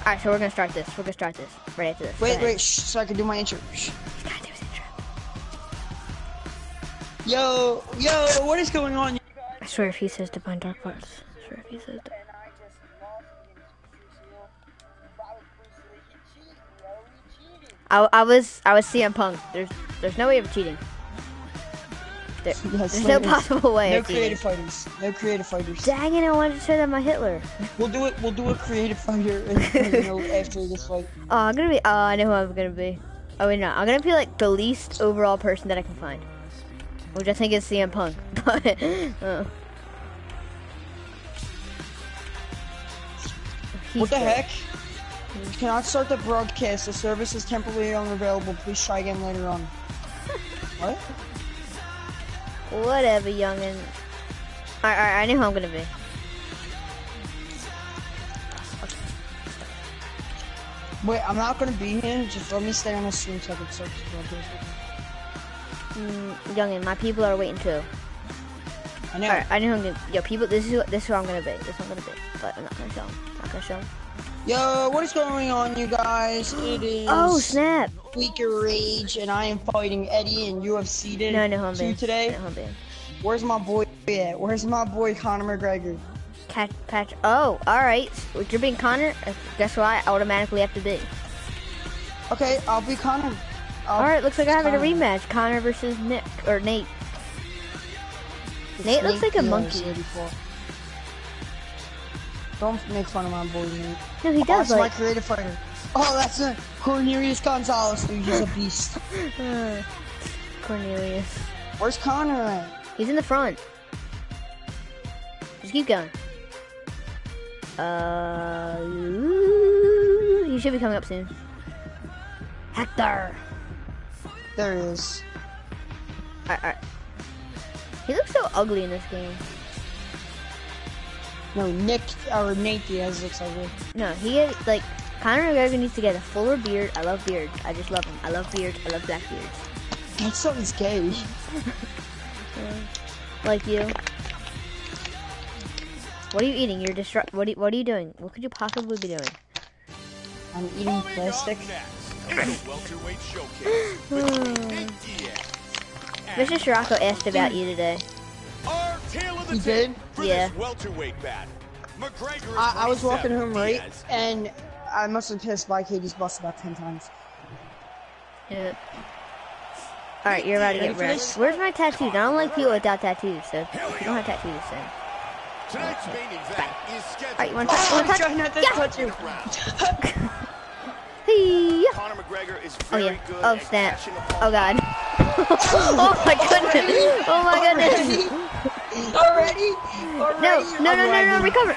Alright, so we're gonna start this. We're gonna start this right after this. Wait, so I can do my intro. Shh. He's gotta do his intro. Yo, what is going on? I swear if he says Divine Dark Parts. I swear if he says that. I was CM Punk. There's no way of cheating. There's no possible way. No creative fighters. No creative fighters. Dang it! I wanted to say that my Hitler. We'll do a creative fighter after this fight. Oh, I'm gonna be. Oh, I know who I'm gonna be. Oh wait, no, I'm gonna be like the least overall person that I can find, which I think is CM Punk. But what the heck? Cannot start the broadcast. The service is temporarily unavailable. Please try again later on. What? Whatever, youngin. Alright, I know who I'm gonna be. Wait, I'm not gonna be here. Just let me stay on the stream so I can start the broadcast. Youngin, my people are waiting too. I know. Alright, I know who I'm gonna. Yo, people, this is who I'm gonna be. This is who I'm gonna be. But I'm not gonna show him. Yo, what is going on, you guys? It is. Oh snap! Weaker Rage, and I am fighting Eddie in UFC No, I know who I'm being. today. Where's my boy at? Where's my boy Conor McGregor? Patch. Oh, alright. If you're being Conor, guess what? I automatically have to be. Okay, I'll be Conor. Alright, looks like I'm having a rematch. Conor versus Nate. Nate looks like a monkey. Don't make fun of my boy, Nate. No, he does. That's my creative fighter. Oh, that's a Cornelius Gonzalez, dude. He's a beast. Cornelius. Where's Conor at? He's in the front. Just keep going. He should be coming up soon. Hector. There he is. Alright. He looks so ugly in this game. No, Nate Diaz looks ugly. No, he had, like, Conor McGregor needs to get a fuller beard. I love beards. I just love them. I love beards. I love black beards. That sounds gay. Like you. What are you eating? You're what are you doing? What could you possibly be doing? I'm eating plastic. Mr. Scirocco asked about you today. He did? Yeah. I was walking home right, and I must have pissed by Katie's bus about 10 times. Yeah. Alright, you're about to get wrecked. Where's my tattoos? I don't like people without tattoos, so if you don't have tattoos, then... Alright, you wanna touch? I'm trying not to touch you. Hey. Oh yeah. Oh snap. Oh god. Oh my goodness. Oh my goodness. Already? No, recover.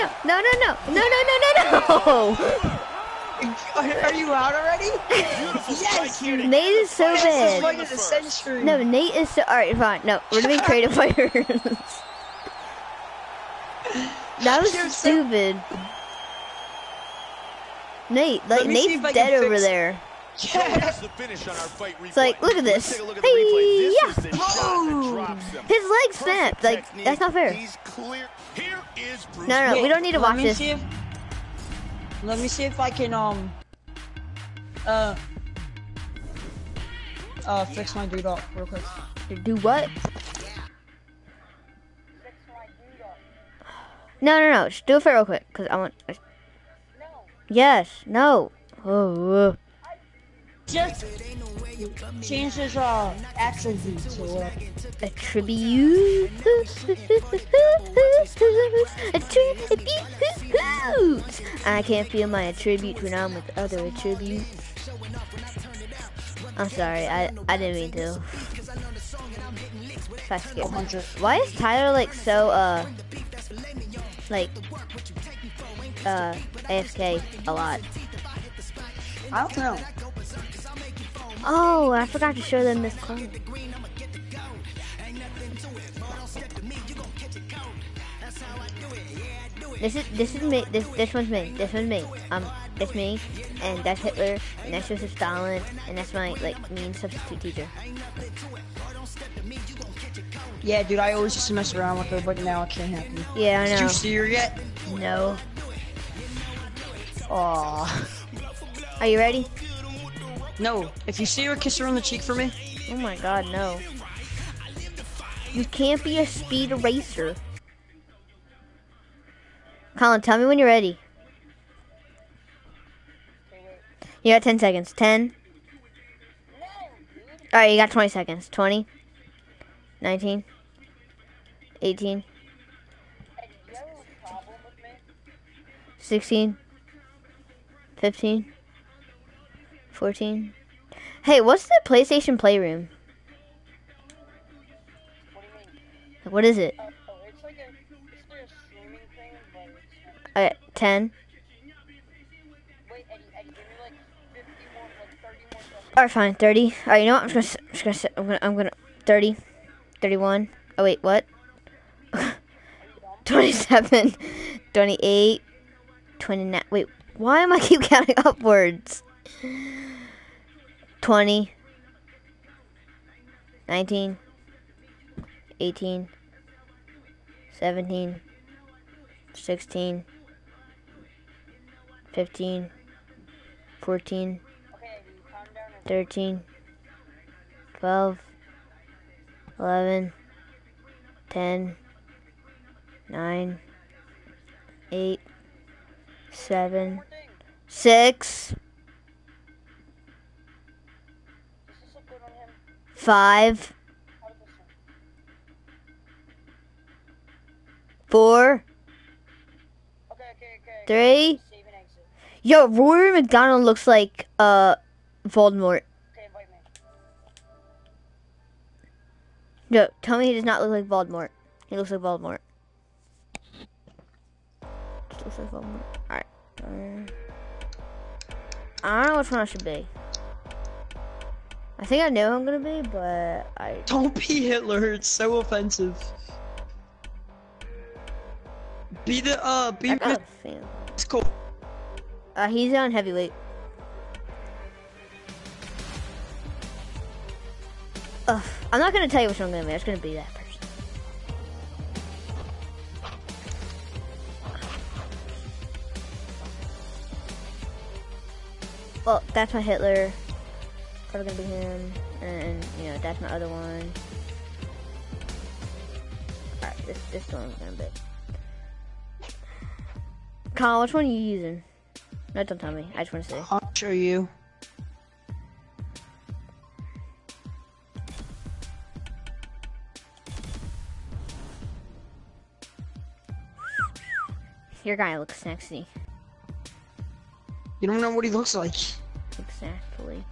No. Are you out already? Yes! Nate is so bad. This is the century. No, Nate is so... Alright, fine. No, we're doing creative fighters. That was stupid. Nate, like, Nate's dead over there. Yeah. It's like, look at this. Hey, yeah. His leg snapped. Like, that's not fair. No, we don't need to watch this. Let me see if I can, fix my dude up real quick. Do what? No. Just do it for real quick, because I want... Yes, no. Oh. Just change his, attribute to, Attribute. I can't feel my attributes when I'm with other attributes. I'm sorry, I didn't mean to. Why is Tyler like so AFK a lot? I don't know. Oh, I forgot to show them this card. This is me. This one's me. This one's me. It's me, and that's Hitler, and that's Joseph Stalin, and that's my mean substitute teacher. Yeah, dude, I always used to mess around with her, but now it can't happen. Yeah, I know. Did you see her yet? No. Aw. Are you ready? No. If you see her, kiss her on the cheek for me. Oh my god, no. You can't be a speed racer. Colin, tell me when you're ready. You got 10 seconds. 10. Alright, you got 20 seconds. 20. 19. 18. 16. 15. 14. Hey, what's the PlayStation Playroom? What is it? It's like a streaming thing, but it's... Alright, 10. Wait, Eddie, give me like 50 more, like 30 more seconds. Alright, fine. 30. Alright, you know what? I'm gonna 30. 31. Oh wait, what? 27. 28. 29. Wait, why am I keep counting upwards? 20. 19. 18. 17. 16. 15. 14. Okay, Eddie, calm down. 13, 12, 11, 10, 9, 8, 7, 6, Does this look good on him? 5, How does this look? 4, Okay. 3. Save and exit. Yo, Rory McDonald looks like Voldemort. Okay, invite me. Yo, tell me he does not look like Voldemort. He looks like Voldemort. Just looks like Voldemort. Alright. I don't know which one I should be. I think I know who I'm gonna be, but I... Don't be Hitler. It's so offensive. Be the I got a fan. It's cool. He's on heavyweight. I'm not gonna tell you which one I'm gonna be. I'm just gonna be that person. Well, that's my Hitler. Probably gonna be him, and you know that's my other one. Alright, this one's gonna be. Colin, which one are you using? No, don't tell me. I just want to see. I'll show you. Your guy looks sexy. You don't know what he looks like. Exactly.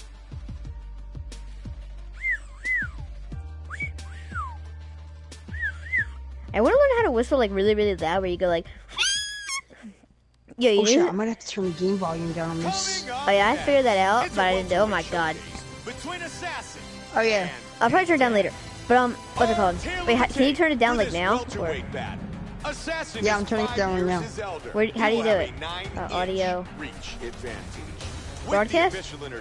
I want to learn how to whistle like really, really loud, where you go like. Yo, you Oh shit, do? I might have to turn the game volume down on this. Oh yeah, I figured that out, but I didn't know. Oh my god. Oh yeah. I'll probably turn it down later. But what's it called? Wait, can you turn it down like now? Or Yeah, I'm turning it down right now. where? How do you do it? Audio. Broadcast?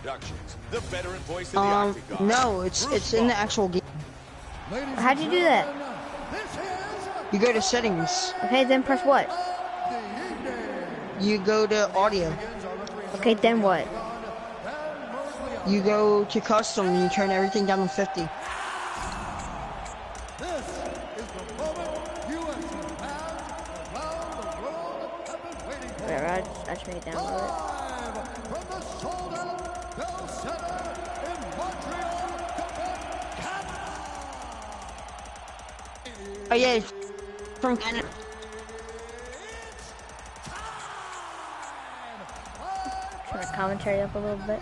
No, it's in the actual game. How'd you do that? You go to settings. Okay, then press what? You go to audio. Okay, then what? You go to custom and you turn everything down to 50. Whatever, I just make it down a little bit. Oh yeah, from Canada. Turn the commentary up a little bit.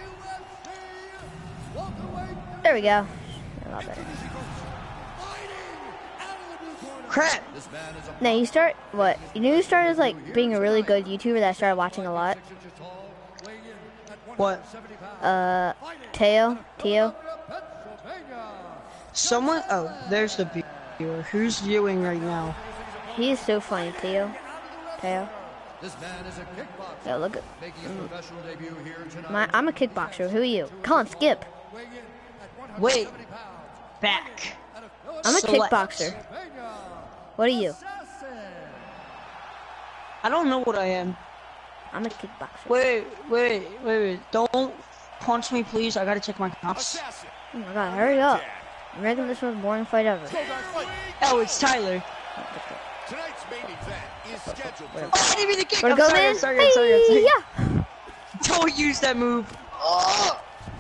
There we go. A lot better. Crap! Now you start what? You knew you started as like being a really good YouTuber that I started watching a lot. What? Teo. Someone? Oh, there's the viewer. Who's viewing right now? He is so funny, Teo. Yo, look at. I'm a kickboxer. Who are you? Colin, skip. Wait. Back. I'm a Select. kickboxer. What are you? I don't know what I am. I'm a kickboxer. Wait. Don't punch me, please. I gotta check my cops. Oh my god, hurry up. I'm making this most boring fight ever. Oh, it's Tyler. Tonight's main event is scheduled for... Oh, I didn't mean to kick. Wanna I'm go, sorry, man? I'm sorry. Yeah. Don't use that move. Oh.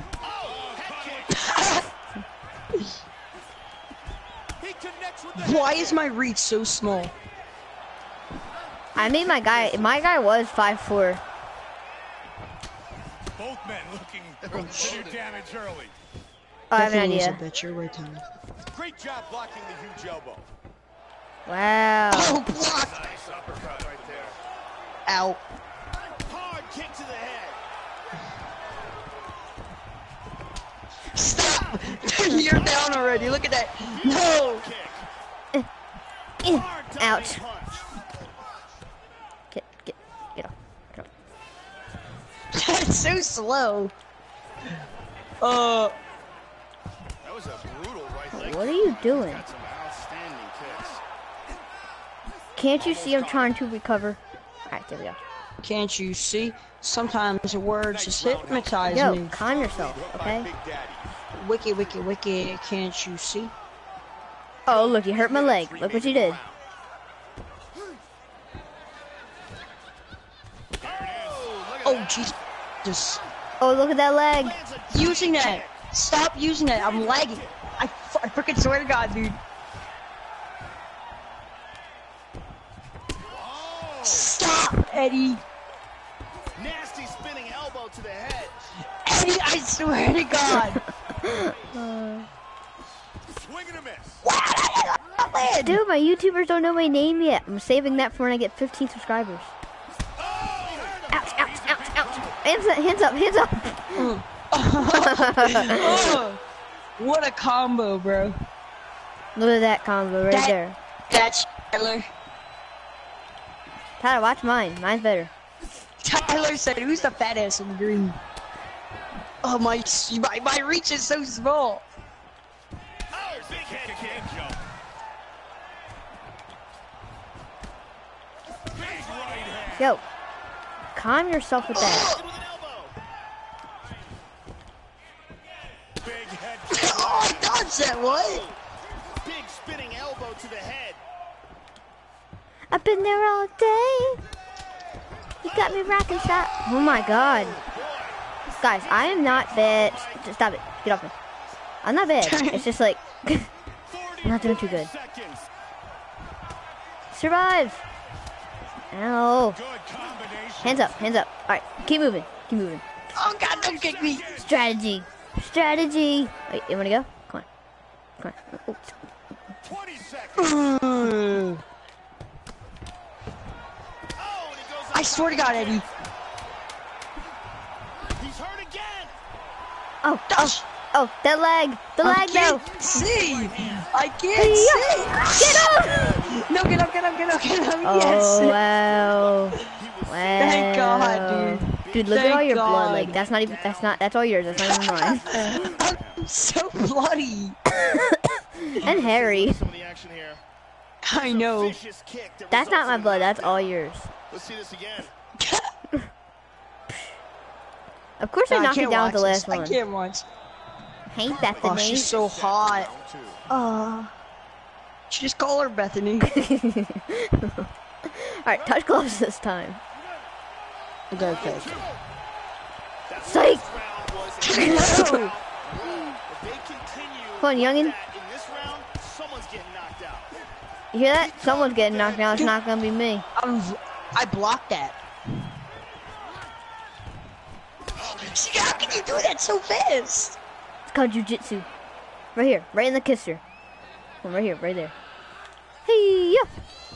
He connects with the Why is my reach so small? I made my guy was 5'4". Both men looking to do damage early. Oh, I have an Definitely was a idea. bitch. You're right, Tyler. Great job blocking the huge elbow. Wow. Oh, blocked. Nice uppercut right there. Ow. Hard kick to the head. Stop. You're down already. Look at that. No. Kick. Hard Ouch. diving punch. Get off. That's so slow. That was a brutal right leg. What are you doing? Got some outstanding kicks. Can't you see I'm trying to recover? Alright, there we go. Can't you see? Sometimes the words just hypnotize Yo, me. calm yourself, okay? Big Daddy. Wiki. Can't you see? Oh, look, you hurt my leg. Look what you did. Oh, Jesus. Oh, look at that leg. Using that. Stop using that. I'm lagging. I freaking swear to God, dude. Stop, Eddie. Nasty spinning elbow to the head. Eddie, I swear to God. Swing and a miss. Dude, my YouTubers don't know my name yet. I'm saving that for when I get 15 subscribers. Ouch. Hands up. Oh, what a combo, bro. Look at that combo right there. That's Tyler. Tyler, watch mine. Mine's better. Tyler said, who's the fat ass in the green? Oh, my reach is so small. Oh, big head kick. Big right hand. Yo, calm yourself with that. With an elbow. Big head kick. Oh, dodge that, what? Big spinning elbow to the head. I've been there all day. You got me rocking shot. Oh my god. Guys, I am not bad. Just stop it. Get off me. I'm not bad. It's just like, I'm not doing too good. Seconds. Survive. Ow. Good combination. Hands up. Alright, keep moving. Oh, God, don't kick me. Strategy. Wait, you wanna go? Come on. Oh. 20 seconds. Mm. Oh, and it goes I swear to God, Eddie. He's hurt again. Oh, Gosh. oh, that leg. The leg, though. See. I can't see. Get up! No, get up. Oh, Yes. wow. Thank God, dude. Dude, look at all Thank your blood. God. Like, that's all yours. That's not even mine. I'm so bloody. And hairy. Some of the action here. I know. Vicious kick that That's not results my in blood. a That's knockout. all yours. Let's see this again. Of course I knocked you down with the last I one. can't watch. Hey, Bethany. Oh, she's so hot. Just call her Bethany. Alright, touch gloves this time. Okay. Psych! Round was No. if they continue Come on, youngin. that in this round, someone's getting knocked out. You hear that? Someone's getting knocked down. It's not gonna be me. I blocked that. See, how can you do that so fast? It's called jujitsu. Right here. Right in the kisser. Come on, right here. Right there. Hey, yeah.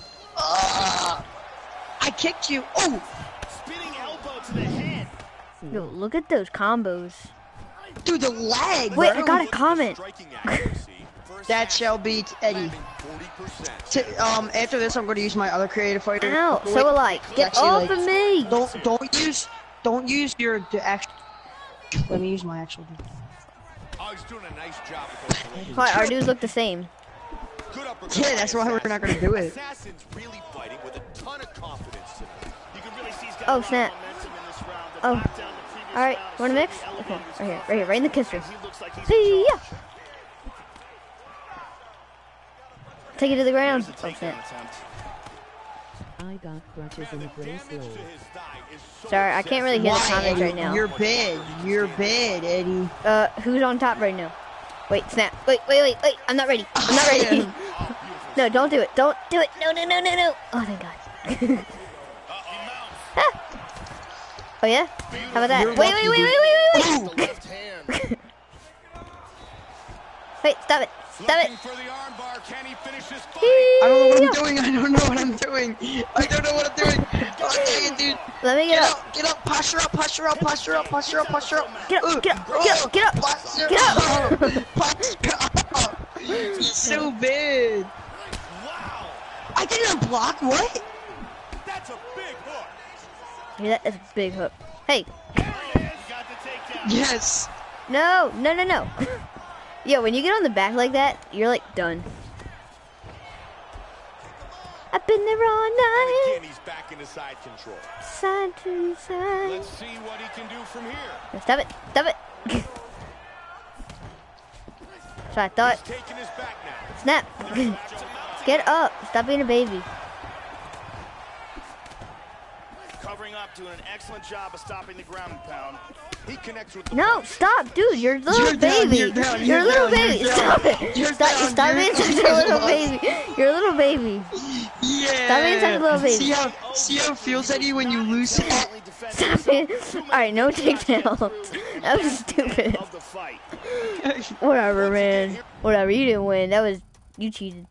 I kicked you. Oh, Spinning elbow to the head. Yo, look at those combos. dude, the lag. Wait, bro. I got a comment. Striking accuracy. First That half, shall beat Eddie. landing 40%. After this, I'm going to use my other creative fighter. Ow, Wait, so will I. Get actually, off like, of me! Don't use the actual. Let me use my actual. Oh, he's doing a nice job with those Alright, our dudes look the same. Good uppercut Yeah, by that's why we're not going to do it. Assassin's really fighting with a ton of confidence tonight. You can really see he's got Oh, a lot of snap. momentum Oh. All right, want to mix? Okay, right here, right in the kisser. He looks like he's Hey, in yeah. charge. Take it to the ground. Here's Oh, a takedown snap. attempt. I got crutches in the bracelet. Sorry, I can't really hear the Why, comments Eddie? right now. You're bad. You're bad, Eddie. Who's on top right now? Wait, snap. Wait. I'm not ready. I'm not ready. No, don't do it. Don't do it. No. Oh, thank God. Ah. Oh, yeah? How about that? You're Wait. lucky, Left hand. Wait, stop it. Stop it. For the armbar. Can he finish this fight? I don't know what Yeah. I'm doing. I don't know what I'm doing. I don't know what I'm doing. Oh, dang it, dude. Let me Get get up. up, get up, posture up. Get up. Posture up. Posture up. He's so bad. Wow. I didn't block, what? That's a big hook. Yeah, that's a big hook. Hey. There he is. You got the takedown. Yes. No. Yo, when you get on the back like that, you're like done. I've been there all night. Again, he's back into side control. Side to side. Let's see what he can do from here. Stop it. So I thought, Taking his back now. snap. Get up. Stop being a baby. Covering up, doing an excellent job of stopping the ground and pound. He connects with the No, punch. stop, dude. You're a little You're down, baby. you're down, You're a you're little down, baby. you're Stop down. it. You're Stop, down, stop you're being such a down. little baby. You're a little baby. Yeah. Stop being such a little baby. See how it feels, Eddie, when you lose it? Only defends Stop himself. it. Too many Alright, no shots takedowns. That was stupid. of the fight. Whatever, man. Whatever. You didn't win. That was, you cheated.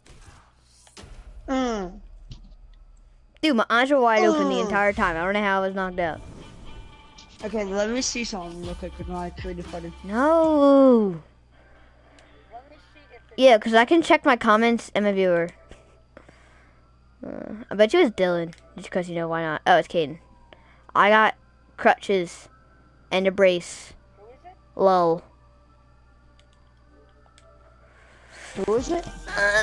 Dude, my eyes were wide open the entire time. I don't know how I was knocked out. Okay, let me see something real quick with my creative fighter. No. Let me see if Yeah, because I can check my comments and my viewer. I bet you it's Dylan. Just because, you know, why not? Oh, it's Caden. I got crutches and a brace. who is it? Lol. Who is it?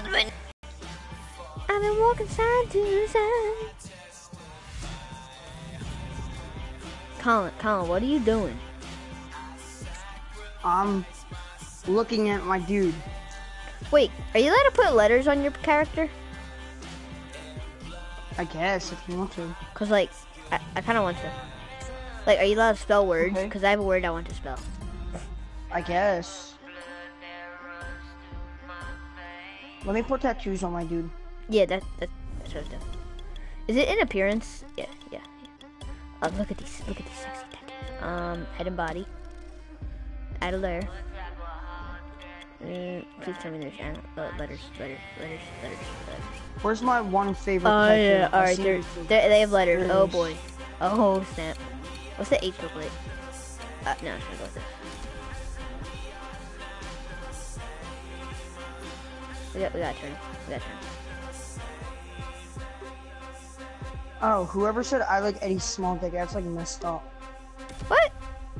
I've been walking side to side. Colin, what are you doing? I'm looking at my dude. Wait, are you allowed to put letters on your character? I guess, if you want to. Cause like, I kind of want to. Like, are you allowed to spell words? Okay. Cause I have a word I want to spell. I guess. Let me put tattoos on my dude. Yeah, that's what I was doing. Is it in appearance? Yeah. Oh, look at these sexy tattoos. Head and body. Add a layer. Please tell me there's letters. Where's my one favorite Oh tattoo? yeah, I've alright, seen they it before. have letters. There it Oh is. boy. Oh snap. What's the H look like? No, I'm gonna go with this. We got a turn. Oh, whoever said I like Eddie's small dick, that's like messed up. What?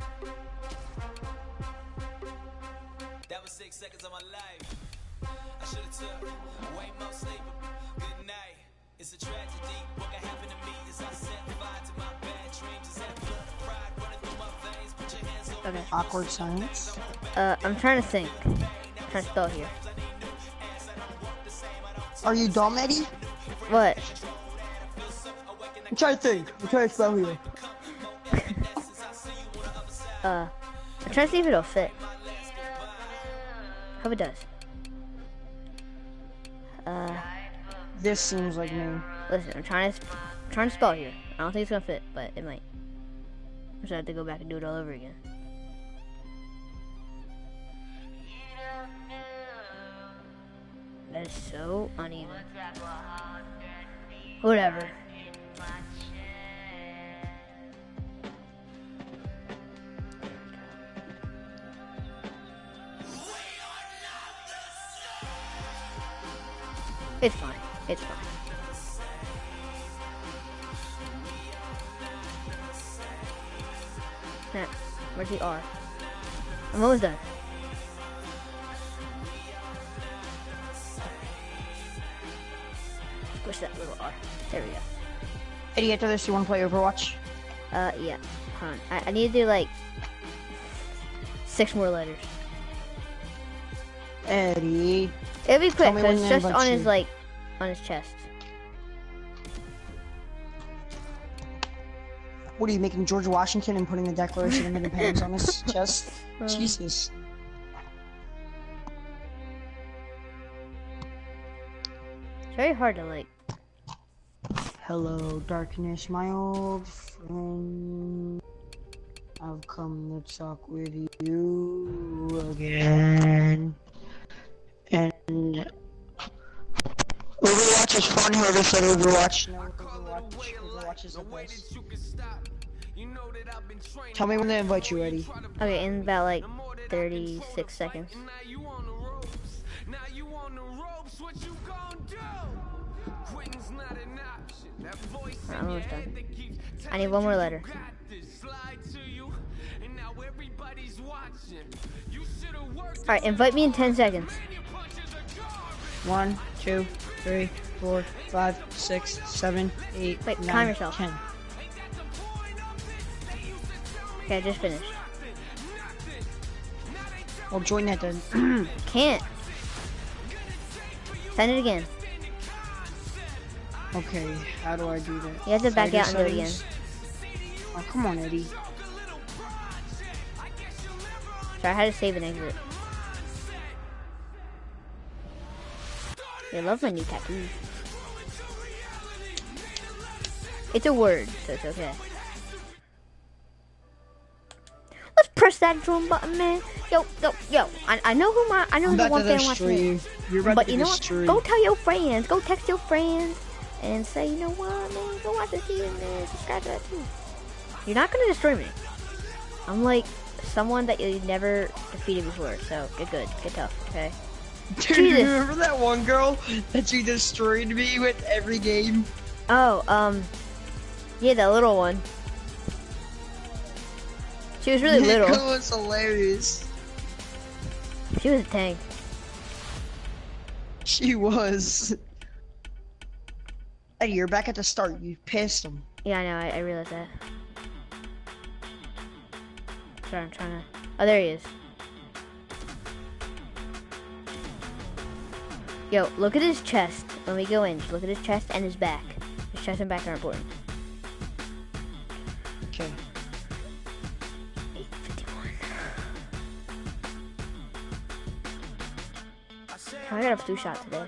That was 6 seconds of my life. I should have took way more sleep. Good night. It's a tragedy. What can happen to me is I set fire to my bad dreams. Is that blood of pride running through my veins? Put your hands on Okay. Awkward silence. I'm trying to think. I'm trying to spell here. Are you dumb, Eddie? What? I'm trying to think. I'm trying to spell here. I'm trying to see if it'll fit. Hope it does. This seems like me. Listen, I'm trying to spell here. I don't think it's gonna fit, but it might. I'm just gonna have to go back and do it all over again. That is so uneven. Whatever. It's fine. It's fine. Snap. Where's the R? I'm almost done. Push that little R. There we go. Eddie, after this, you want to play Overwatch? Yeah. Hold on. I need to do like 6 more letters. Eddie. It'll be quick me when because to it's just invite on his you. like on his chest. What are you making, George Washington, and putting the Declaration of Independence on his chest? Jesus. It's very hard to like. Hello, darkness, my old friend. I've come to talk with you again. And Overwatch is fun. Whoever said Overwatch? No, Overwatch is the best. Tell me when they invite you, Eddie. Okay, in about like 36 seconds. I'm almost done. I need 1 more letter. Alright, invite me in 10 seconds. 1, 2, 3, 4, 5, 6, 7, 8, Wait, 9, time yourself. 10. Okay, I just finished. Well, join that then. Can't. Send it again. Okay, how do I do that? You have to back Fighter out and do it again. settings? Oh, come on, Eddie. Sorry, I had to save and exit. I love my new tattoos. It's a word, so it's okay. Let's press that drum button, man. Yo. I know who I know I'm the about one to fan destroy watching you. it. You're about But to you know what? destroy. Go tell your friends. Go text your friends and say, you know what, man, go watch the season, man. Subscribe to that too. You're not gonna destroy me. I'm like someone that you never defeated before, so get good, get tough, okay? Dude, Jesus. you remember that one girl that you destroyed me with every game? Oh, yeah, the little one. She was really That little. girl was hilarious. She was a tank. She was. Eddie, you're back at the start. You pissed him. Yeah, I know, I realized that. Sorry, I'm trying to... Oh, there he is. Yo, look at his chest. When we go in, just look at his chest and his back. His chest and back are important. Okay. 8:51. I got a flu shot today.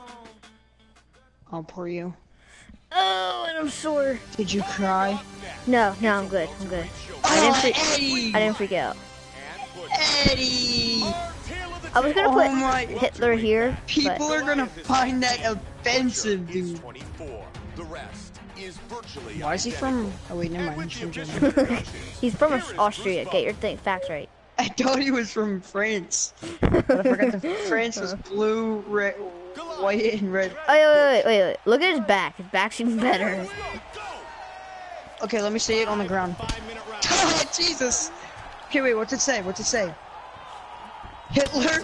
I'll pour you. Oh, and I'm sore. Did you cry? No, I'm good. I'm good. Eddie! I didn't freak out. Eddie! I was gonna Oh put my- Hitler here, People but are gonna find that offensive, dude. 24. The rest is virtually Why is he from? Oh wait, never mind. He's from Germany. he's from Austria. Get your facts right. I thought he was from France, but I forgot that France was blue, red, white, and red. Oh, wait. Look at his back. His back's even better. Okay, let me see it on the ground. Oh, Jesus! Okay, wait. What's it say? What's it say? Hitler?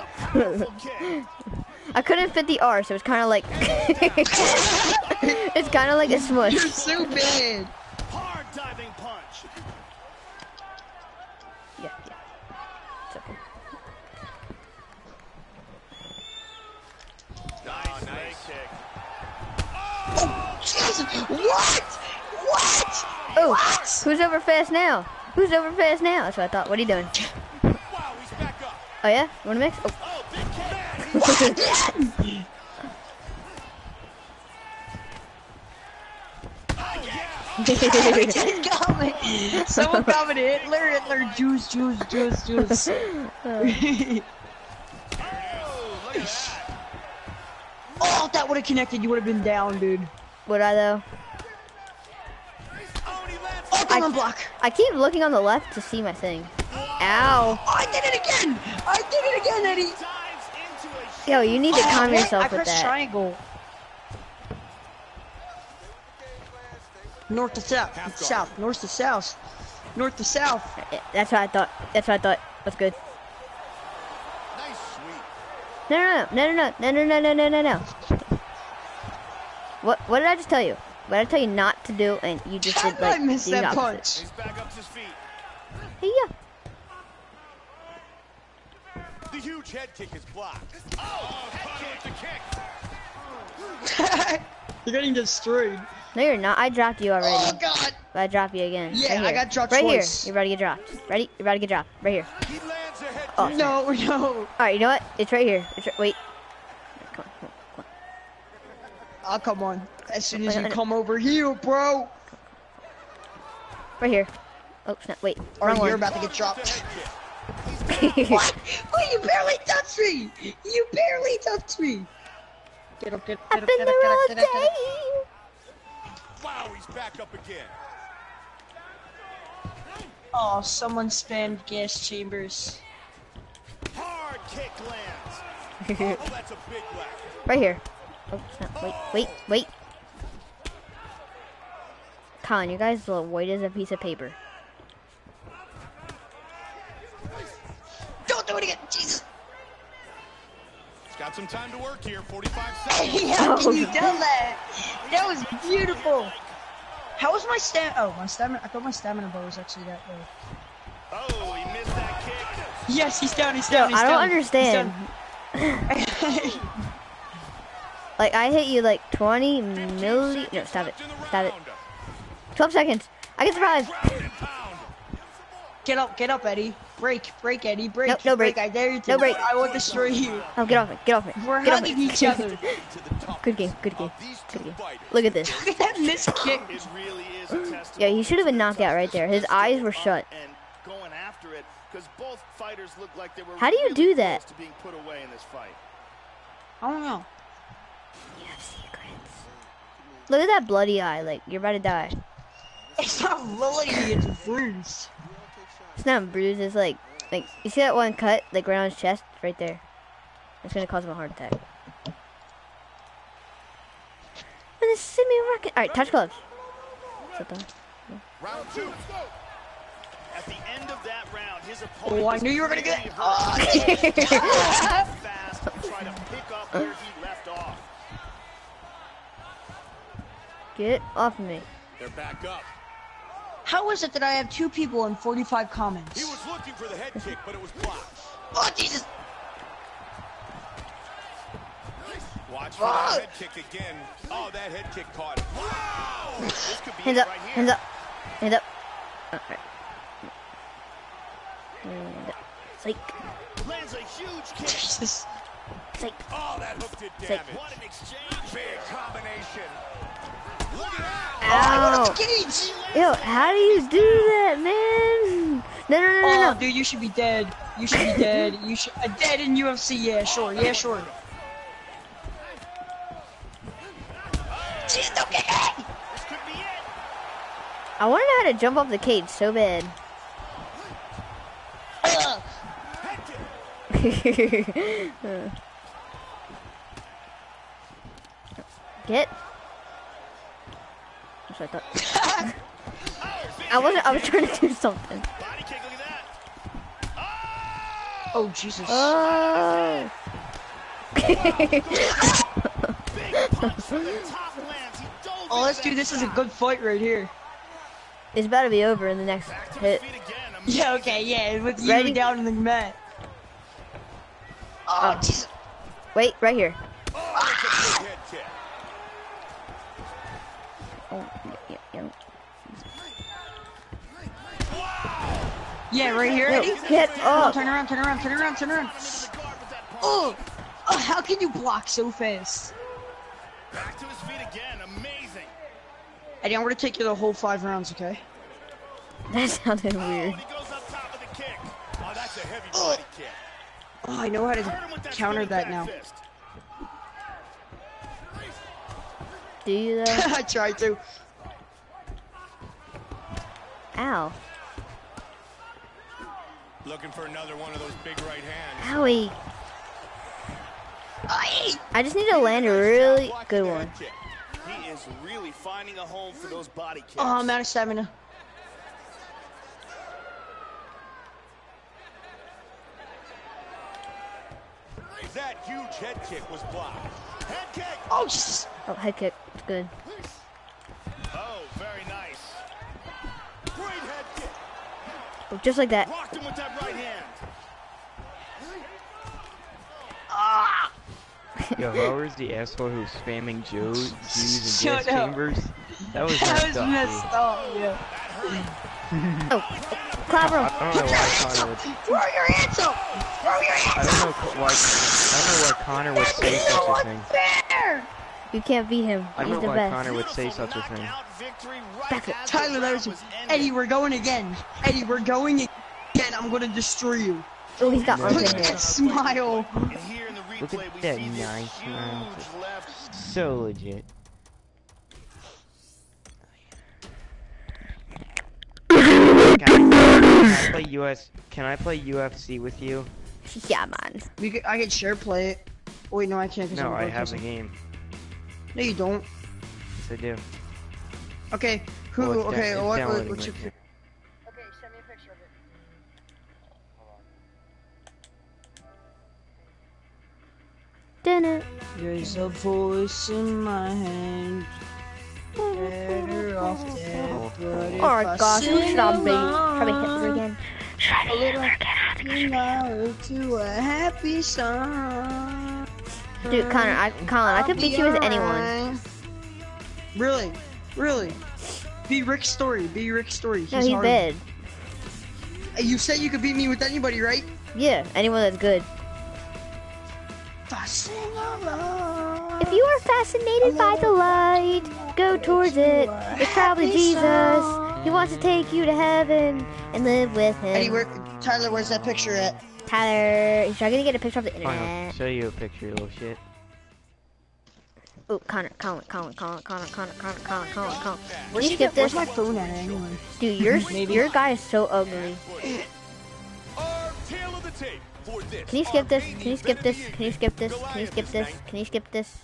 I couldn't fit the R, so it's kind of like it's kind of like a You're smush. so bad. hard diving punch. Yeah. It's okay. Nice kick. Oh, Jesus! What? What? Oh, What? who's over fast now? Who's over fast now? That's what I thought. What are you doing? Wow, he's back up. Oh yeah, you wanna mix? Oh. Oh, big kick. Someone commented Hitler, juice. Oh, if that would have connected, you would have been down, dude. Would I though? Oh, come on, block. I keep looking on the left to see my thing. Ow. Oh, I did it again. Eddie. Dives into a Yo, you need to calm what? yourself I with pressed that. triangle. North to south, north to south. That's what I thought. That's good. nice sweep. No. What did I just tell you? what I tell you not to do, and you just did like I missed the that opposite. punch. He's back up to his feet. Hey, yeah. The huge head kick is blocked. Oh, head kick. You're getting destroyed. No, you're not. I dropped you already. Oh God. But I dropped you again. Yeah, right I here. got dropped right twice. here. You're about to get dropped. Ready? You're about to get dropped. Right here. He lands a head Oh, kick. No, no. All right. You know what? It's right here. It's right, wait. Come on, come on, Oh, come on. As soon as Wait, you no. come over here, bro. right here. Oh snap! Wait. Or Wrong you're one. about to get dropped. Head What? Wait, you barely touched me. You barely touched me. Get up, get up, I've get up, been get there up, all get up, get up. day. Wow, he's back up again. Oh, someone spammed gas chambers. Hard kick lands. Oh, that's a big left. Right here. Oh snap! Wait. Colin, you guys look white as a piece of paper. Don't do it again, Jesus. He's got some time to work here. 45 seconds. Hey, how can you tell that? That was beautiful. How was my stamina? Oh, my stamina. I thought my stamina bar was actually that low. Oh, he missed that kick. Yes, he's down. He's down. He's I down. don't understand. He's down. Like I hit you like 20 milli. No, stop it. Stop it. 12 seconds. I get surprised. Get up, Eddie. Break, Eddie. Break. Nope, no break. I dare you to. No break. I will destroy you. Oh, get off it. Get off it. We're Get off hugging it. each other. Good game. Good game. Good game. Look at this. Look at that missed kick. It really is a testament. Yeah, he should have been knocked out right there. His eyes were shut. And going after it because both fighters looked like they were How do you really do that? close to being put away in this fight. I don't know. You have secrets. Look at that bloody eye. Like you're about to die. It's not bloody. It's bruised. It's not bruised. It's like you see that one cut like right on his chest right there. It's gonna cause him a heart attack. And a semi-rocket. All right, touch gloves. Sit down. Round 2. At the end of that round, his opponent Oh, I was knew you were gonna get. really Oh, fast and try to pick up where he left off. Get off of me. They're back up. how is it that I have 2 people and 45 comments? He was looking for the head kick, but it was blocked. Oh Jesus! Watch for that head kick again. Oh, that head kick caught him. Wow! This could be Hands it up. right here. Hands up. Hands up. All right. And psych. Lands a huge kick. Jesus! Psych. Oh, that hook did Say- damage. What an exchange. Big combination. Look at that. I Ow. want the cage! Yo, how do you do that, man? No. Oh, dude, you should be dead. You should be dead. You should dead in UFC. Yeah, sure. Yeah, sure. Jeez, don't get me! This could be it. I want to know how to jump off the cage so bad. Ugh. Head kick. Get. That's what I thought. I was trying to do something. Body kick, look at that. Oh, Jesus. Oh. Big punch from the top lands. He dove Oh, let's into do that this is a shot. good fight right here. It's about to be over in the next Back to hit. his feet again. Yeah, okay, yeah, with you Ready? down in the mat. Oh, Jesus. Wait, right here. Oh, that's a big head kick. Oh, yeah. Yeah, right here, Yo, Eddie. get up. Turn around. Into the guard with that punch. Oh, how can you block so fast? Back to his feet again. Amazing. Eddie, I'm gonna take you the whole 5 rounds, okay? That sounded Oh, weird. and he goes up top with the kick. Oh, that's a heavy body kick. Oh, I know how Hurt to him with that counter spinning that now. back fist. Do you though? I tried to. Ow. Looking for another one of those big right hands. Owie. Aye. I just need to land a really good one. He is really finding a home for those body kicks. Oh, I'm out of stamina. That huge head kick was blocked. Head kick. Oh, Jesus. Oh, head kick. It's good. Just like that. Blocked him with that right hand. Yo, how was the asshole who was spamming Jews and gas Shut up. chambers? That was That was messed messed up, up, yeah. Oh, clapper him. dude. I don't know why Connor would. Throw your hands up! Throw your hands I don't know why Connor would say such a thing. there! You can't beat him. I He's don't the know why best. Connor would say such a thing. Knockout victory right Back as Tyler, the that round was ended. Eddie, we're going again. Eddie, we're going again. I'm gonna destroy you. Oh, he's got No. armpit Look at hair. that smile. And here in the Look replay, at we that see this nice round. huge left. So legit. Can I play UFC with you? Yeah, man. I could share play it. Wait, no, I can't. 'Cause No, I'm I have the broadcasting. game. No, you don't. Yes, I do. Okay, who? Well, it's Okay, it's what's downloading your? right now. Okay, send me a picture of it. Dinner. There's a voice in my hand. Better off dead, but if Oh I gosh, who sing should I be? along, Probably Hitler again. a little happy to a happy song. Dude, Colin, I could beat you with anyone. Really? Really? Be Rick Story. Be Rick Story. No, he's hard. bad. You said you could beat me with anybody, right? Yeah, anyone that's good. If I sing along. If you are fascinated by the light, go towards it. It's probably Jesus. He wants to take you to heaven and live with Eddie, him. Tyler, where's that picture at? Tyler, he's trying to get a picture of the Fine, I'll internet. show you a picture, little shit. Oh, Connor. Can Where's you skip this? Where's my phone at anyway? Dude, your guy is so ugly. Our tail of the tape for this. Can you skip this? Can you skip this? Can you skip this? Can you skip this? Can you skip this?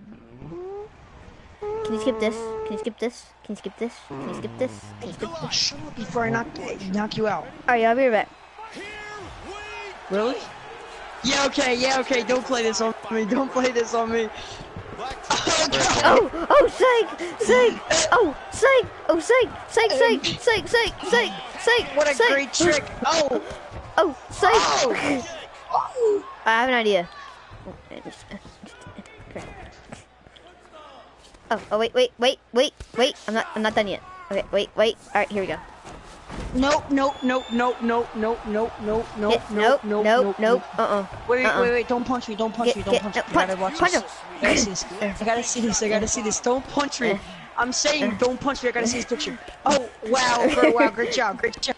Can you skip this? Can you skip this? Can you skip this? Can you skip this? Can you skip this? Shut up before I knock you out. Alright, I'll be right back. Really? Yeah, okay. Don't play this on me. Don't play this on me. Oh, God. Oh, psych! Oh, psych! Oh, psych! What a great trick. Oh. Oh, psych! Oh. I have an idea. Oh, wait. I'm not done yet. Okay, wait. Alright, here we go. Nope. Nope. Wait. Don't punch me. Don't punch me. I gotta watch punch this. him. I gotta see this. Don't punch me. I'm saying don't punch me. I gotta see this picture. Oh, wow. Great job. Great job.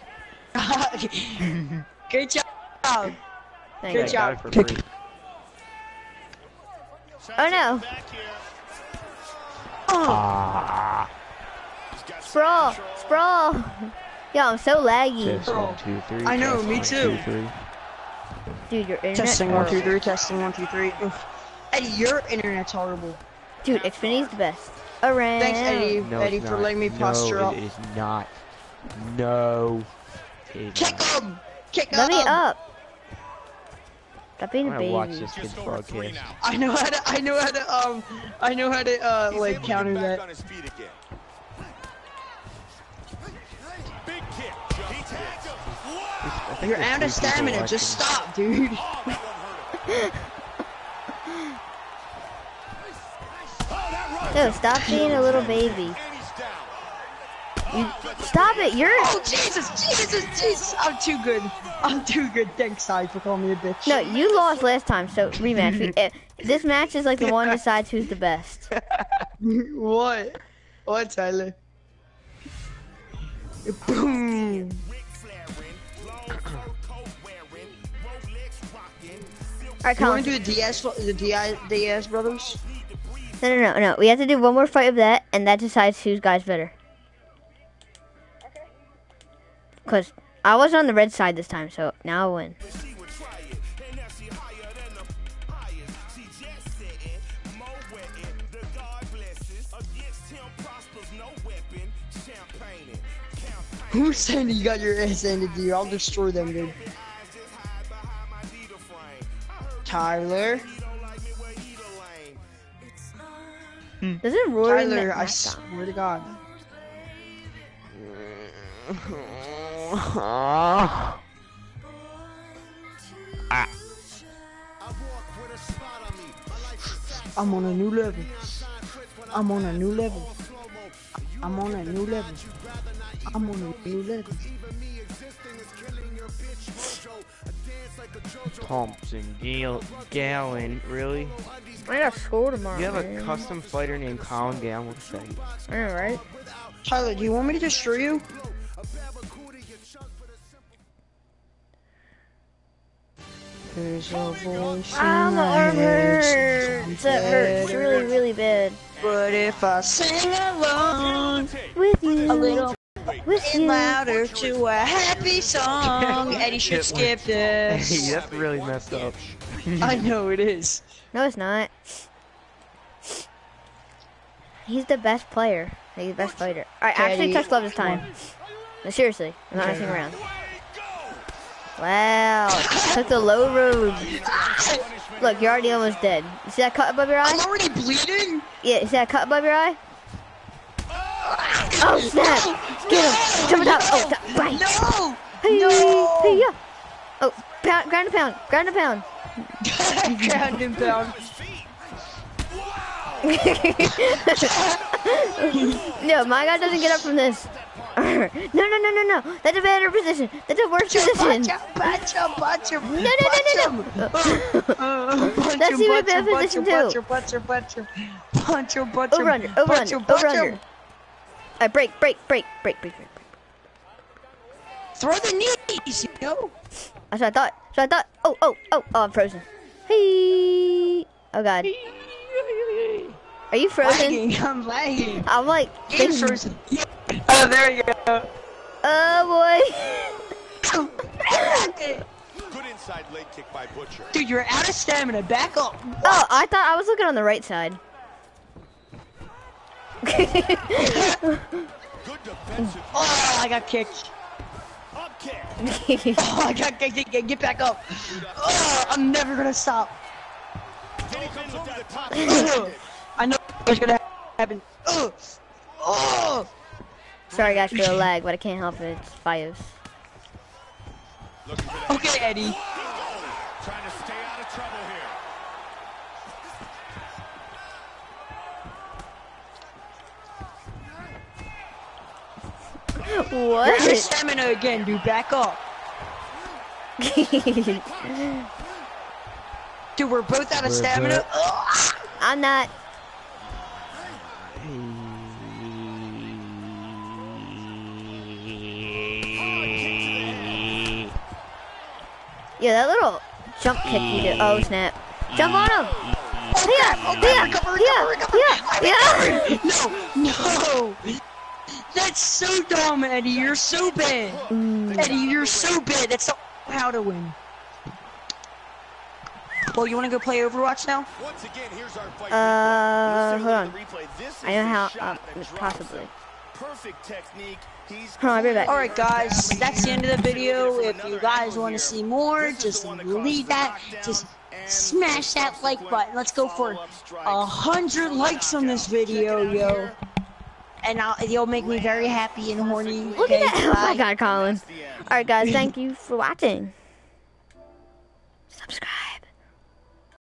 Thank Good you. I got job. it for free. Oh no. Ah. Sprawl. Yo, I'm so laggy. Test 1, 2, 3. I know, test me 1, too. 2, 3. Dude, your internet. Testing 1 2 3. Testing 1 2 3. Oof. Eddie, your internet's horrible. Dude, Xfinity's the best. Around. Thanks, Eddie. No, Eddie, it's for not. letting me posture no, up. it is not. No. It is Kick not. him! Kick Let me him! up. Stop being I'm a gonna watch baby. this kid's broadcast. I know how to like counter that. On his feet again. Big kick. He tagged him. I think You're there's out of 3 people stamina. Just watching. stop, dude. No, stop being a little baby. Stop it, you're... Oh, Jesus. I'm too good. Thanks, Sai, for calling me a bitch. No, you lost last time, so rematch. This match is like the one decides who's the best. What? What, Tyler? Boom. Alright, You Colin. want to do the Diaz brothers? No. We have to do one more fight of that, and that decides whose guy's better. Because I was on the red side this time, so now I win. Who said you got your ass handed to you? I'll destroy them, dude. Tyler. Doesn't Rory Tyler, I Mac- swear to God. I'm on a new level. I'm on a new level. I'm on a new level. I'm on a new level. Thompson, Gallon, really? I got school tomorrow. You have a man. custom fighter named Colin Gallon with a site. I know, right? Tyler, do you want me to destroy you? Here's your voice. Ah, my arm hurts. That hurts really, really bad. But if I sing along With you. a little With you. louder to a happy song, Eddie should skip Hey, this. that's really messed up. I know it is. No, it's not. He's the best player. He's the best fighter. Alright, actually touch glove this time. No, seriously, I'm not messing around. Wow, took the low road. Look, you're already almost dead. You see that cut above your I'm eye? already bleeding. Yeah, you see that cut above your eye? Oh, snap! Get him! Jump it up! Oh, right! No! Hey, No! hey, yeah! Oh, pound, ground and pound, ground and pound. Ground and pound. No, my guy doesn't get up from this. No. That's a better position. That's a worse position. Punch him. No. That's even a better position too. Punch him. Over under. Break. Throw the knees, yo. That's what I thought. Oh, I'm frozen. Hey. Oh God. Are you frozen? I'm lagging. I'm like. Game's frozen. Oh, there you go. Oh boy. Good inside leg kick by Butcher. Dude, you're out of stamina. Back up. Oh, I thought I was looking on the right side. Good defensive Oh, I got kicked. up kick. Oh, I got kicked. Get back up. Oh, I'm never gonna stop. Then he comes over the top. I know what's gonna happen. Oh. Sorry guys for the lag, but I can't help it. It's FiOS. Looking for that. Okay, Eddie. Trying to stay out of trouble here. You're out of What? stamina again, dude. Back up. Dude, we're both out of stamina. I'm not. Yeah, that little jump kick you did. Oh snap! Jump on him! Yeah. No. That's so dumb, Eddie. You're so bad. Eddie, you're so bad. That's not how to win. Well, you want to go play Overwatch now? Once again, here's our fight. Hold on. I know how. Possibly. Perfect technique. Hold on, I'll be back. Alright guys, that's the end of the video. If you guys want to see more, just leave that. Just smash that like button. Let's go for 100 likes on this video, yo. And you'll make me very happy and horny. Look at that! Oh my God, Colin. Alright guys, thank you for watching. Subscribe.